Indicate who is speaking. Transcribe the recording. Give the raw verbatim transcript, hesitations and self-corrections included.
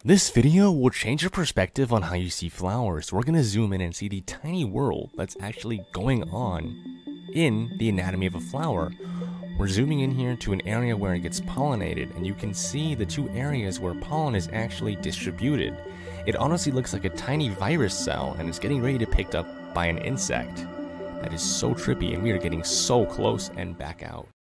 Speaker 1: This video will change your perspective on how you see flowers. We're gonna zoom in and see the tiny world that's actually going on in the anatomy of a flower. We're zooming in here to an area where it gets pollinated, and you can see the two areas where pollen is actually distributed. It honestly looks like a tiny virus cell, and it's getting ready to be picked up by an insect. That is so trippy, and we are getting so close and back out.